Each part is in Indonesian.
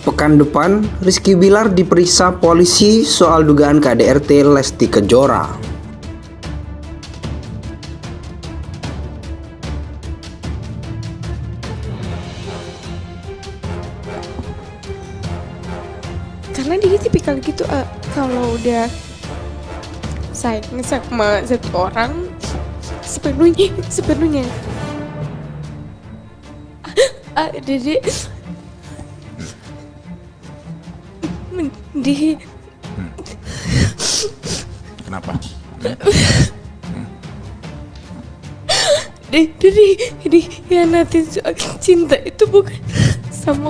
Pekan depan, Rizky Bilar diperiksa polisi soal dugaan KDRT Lesti Kejora. Karena dia tipikal gitu, kalau udah sayang sama satu orang sepenuhnya. Dede mendih. Kenapa? Dikhianatin soal cinta itu bukan sama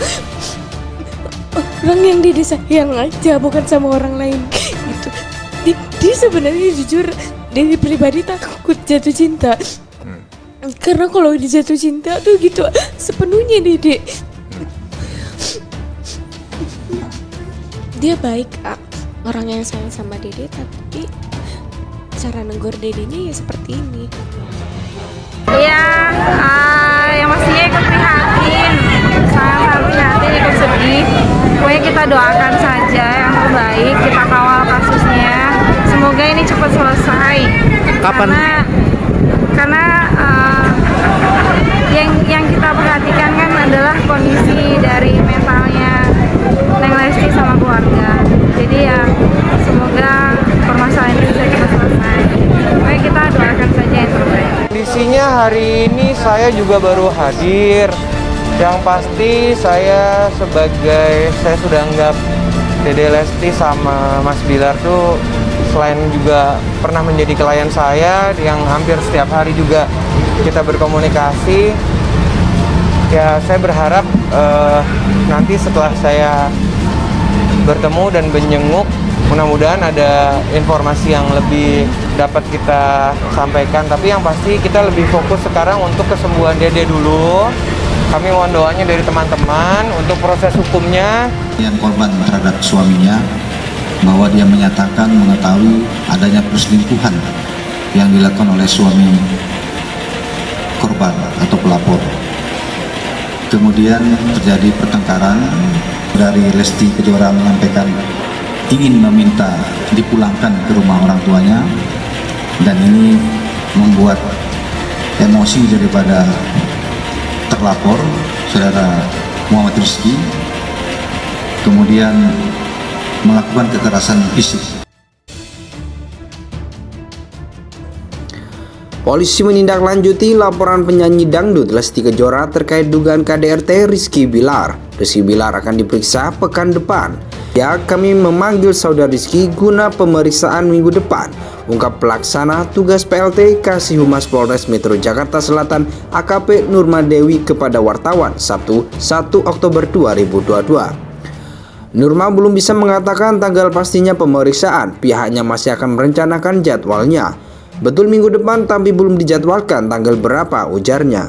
orang yang dia sayang aja, bukan sama orang lain gitu. Dia sebenarnya jujur dari pribadi takut jatuh cinta. Karena kalau dia jatuh cinta tuh gitu sepenuhnya Dede. Dia baik, orang yang sayang sama Dede, tapi cara negur Dedenya ya seperti ini. Iya, yang pastinya ikut prihatin, sangat prihatin, ikut sedih. Pokoknya kita doakan saja yang terbaik, kita kawal kasusnya. Semoga ini cepat selesai. Kapan? Karena yang kita perhatikan kan adalah kondisi dari mentalnya Neng Lesti sama keluarga. Jadi ya semoga permasalahan ini bisa cepat selesai. Pokoknya kita doakan saja yang terbaik. Kondisinya hari ini saya juga baru hadir. Yang pasti saya sudah anggap Dede Lesti sama Mas Bilar tuh selain juga pernah menjadi klien saya yang hampir setiap hari juga kita berkomunikasi. Ya saya berharap nanti setelah saya bertemu dan menjenguk, mudah-mudahan ada informasi yang lebih dapat kita sampaikan. Tapi yang pasti kita lebih fokus sekarang untuk kesembuhan Dede dulu. Kami mohon doanya dari teman-teman untuk proses hukumnya. Yang korban terhadap suaminya bahwa dia menyatakan mengetahui adanya perselingkuhan yang dilakukan oleh suami korban atau pelapor. Kemudian terjadi pertengkaran, dari Lesti Kejora menyampaikan ingin meminta dipulangkan ke rumah orang tuanya, dan ini membuat emosi daripada terlapor saudara Muhammad Rizky, kemudian melakukan kekerasan fisik. Polisi menindaklanjuti laporan penyanyi dangdut Lesti Kejora terkait dugaan KDRT Rizky Bilar. Rizky Bilar akan diperiksa pekan depan. Ya, kami memanggil saudara Rizky guna pemeriksaan minggu depan, ungkap pelaksana tugas PLT Kasih Humas Polres Metro Jakarta Selatan AKP Nurmadewi kepada wartawan Sabtu 1 Oktober 2022. Nurma belum bisa mengatakan tanggal pastinya pemeriksaan, pihaknya masih akan merencanakan jadwalnya. Betul minggu depan tapi belum dijadwalkan tanggal berapa, ujarnya.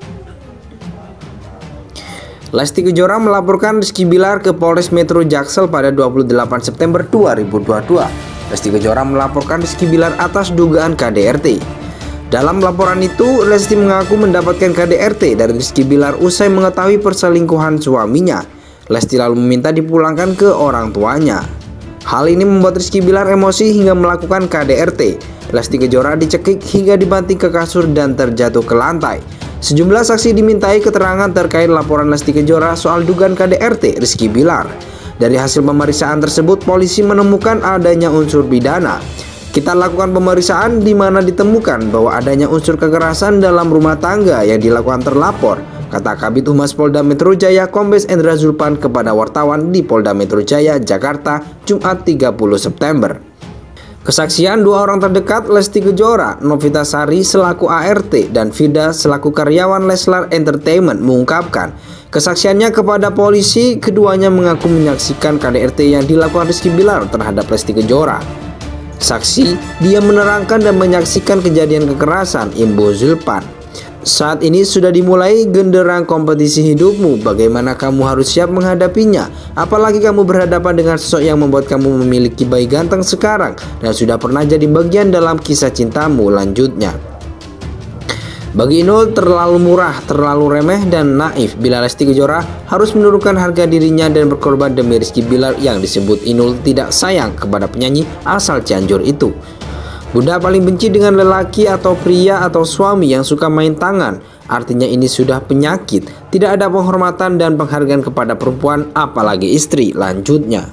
Lesti Kejora melaporkan Rizky Bilar ke Polres Metro Jaksel pada 28 September 2022. Lesti Kejora melaporkan Rizky Bilar atas dugaan KDRT. Dalam laporan itu, Lesti mengaku mendapatkan KDRT dari Rizky Bilar usai mengetahui perselingkuhan suaminya. Lesti lalu meminta dipulangkan ke orang tuanya. Hal ini membuat Rizky Bilar emosi hingga melakukan KDRT. Lesti Kejora dicekik hingga dibanting ke kasur dan terjatuh ke lantai. Sejumlah saksi dimintai keterangan terkait laporan Lesti Kejora soal dugaan KDRT Rizky Bilar. Dari hasil pemeriksaan tersebut, polisi menemukan adanya unsur pidana. Kita lakukan pemeriksaan di mana ditemukan bahwa adanya unsur kekerasan dalam rumah tangga yang dilakukan terlapor, kata Kabid Humas Polda Metro Jaya Kombes Endra Zulpan kepada wartawan di Polda Metro Jaya, Jakarta, Jumat 30 September. Kesaksian dua orang terdekat Lesti Kejora, Novita Sari selaku ART dan Vida selaku karyawan Leslar Entertainment mengungkapkan kesaksiannya kepada polisi. Keduanya mengaku menyaksikan KDRT yang dilakukan Rizky Bilar terhadap Lesti Kejora. Saksi, dia menerangkan dan menyaksikan kejadian kekerasan, imbu Zulpan. Saat ini sudah dimulai genderang kompetisi hidupmu. Bagaimana kamu harus siap menghadapinya? Apalagi kamu berhadapan dengan sosok yang membuat kamu memiliki bayi ganteng sekarang dan sudah pernah jadi bagian dalam kisah cintamu, lanjutnya. Bagi Inul terlalu murah, terlalu remeh dan naif bila Lesti Kejora harus menurunkan harga dirinya dan berkorban demi Rizky Bilar yang disebut Inul tidak sayang kepada penyanyi asal Cianjur itu. Bunda paling benci dengan lelaki atau pria atau suami yang suka main tangan. Artinya ini sudah penyakit, tidak ada penghormatan dan penghargaan kepada perempuan apalagi istri, lanjutnya.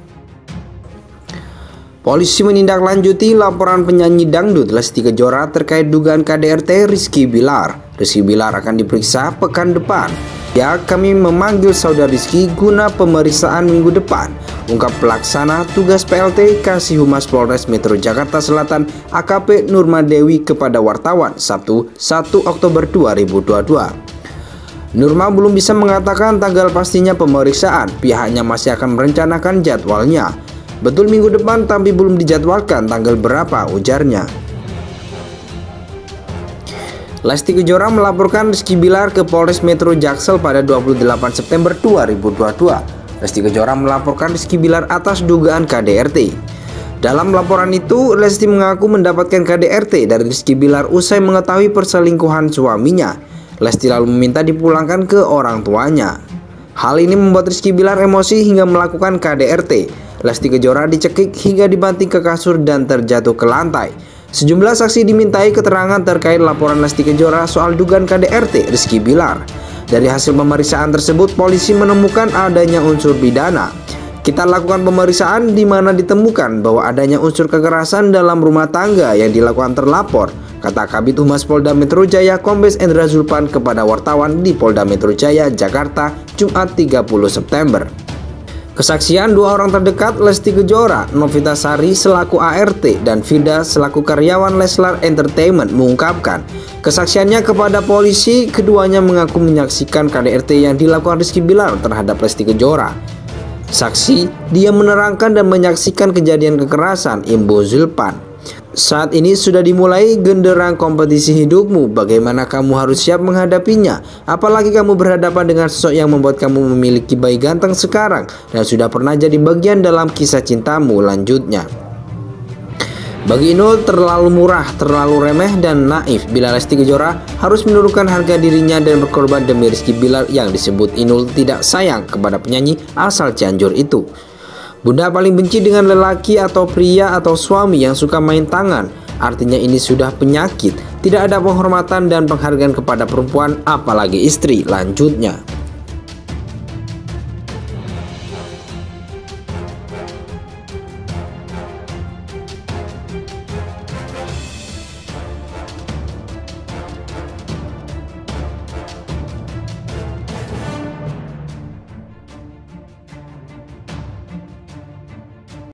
Polisi menindaklanjuti laporan penyanyi dangdut Lesti Kejora terkait dugaan KDRT Rizky Bilar. Rizky Bilar akan diperiksa pekan depan. Ya, kami memanggil saudara Rizky guna pemeriksaan minggu depan, ungkap pelaksana tugas PLT Kasih Humas Polres Metro Jakarta Selatan AKP Nurma-Dewi kepada wartawan Sabtu 1 Oktober 2022. Nurma belum bisa mengatakan tanggal pastinya pemeriksaan, pihaknya masih akan merencanakan jadwalnya. Betul minggu depan tapi belum dijadwalkan tanggal berapa, ujarnya. Lesti Kejora melaporkan Rizky Bilar ke Polres Metro Jaksel pada 28 September 2022. Lesti Kejora melaporkan Rizky Bilar atas dugaan KDRT. Dalam laporan itu, Lesti mengaku mendapatkan KDRT dari Rizky Bilar usai mengetahui perselingkuhan suaminya. Lesti lalu meminta dipulangkan ke orang tuanya. Hal ini membuat Rizky Bilar emosi hingga melakukan KDRT. Lesti Kejora dicekik hingga dibanting ke kasur dan terjatuh ke lantai. Sejumlah saksi dimintai keterangan terkait laporan Lesti Kejora soal dugaan KDRT Rizky Bilar. Dari hasil pemeriksaan tersebut, polisi menemukan adanya unsur pidana. Kita lakukan pemeriksaan di mana ditemukan bahwa adanya unsur kekerasan dalam rumah tangga yang dilakukan terlapor, kata Kabid Humas Polda Metro Jaya Kombes Endra Zulpan kepada wartawan di Polda Metro Jaya, Jakarta, Jumat 30 September. Kesaksian dua orang terdekat Lesti Kejora, Novita Sari selaku ART dan Vida selaku karyawan Leslar Entertainment mengungkapkan kesaksiannya kepada polisi. Keduanya mengaku menyaksikan KDRT yang dilakukan Rizky Bilar terhadap Lesti Kejora. Saksi, dia menerangkan dan menyaksikan kejadian kekerasan, imbu Zulpan. Saat ini sudah dimulai genderang kompetisi hidupmu. Bagaimana kamu harus siap menghadapinya? Apalagi kamu berhadapan dengan sosok yang membuat kamu memiliki bayi ganteng sekarang dan sudah pernah jadi bagian dalam kisah cintamu, lanjutnya. Bagi Inul terlalu murah, terlalu remeh dan naif bila Lesti Kejora harus menurunkan harga dirinya dan berkorban demi Rizky Bilar yang disebut Inul tidak sayang kepada penyanyi asal Cianjur itu. Bunda paling benci dengan lelaki atau pria atau suami yang suka main tangan. Artinya ini sudah penyakit, tidak ada penghormatan dan penghargaan kepada perempuan apalagi istri, lanjutnya.